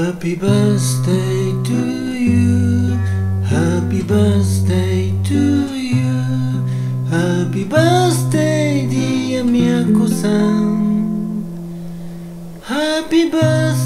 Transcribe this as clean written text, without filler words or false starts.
Happy birthday to you. Happy birthday to you. Happy birthday dear みやこさん。Happy birthday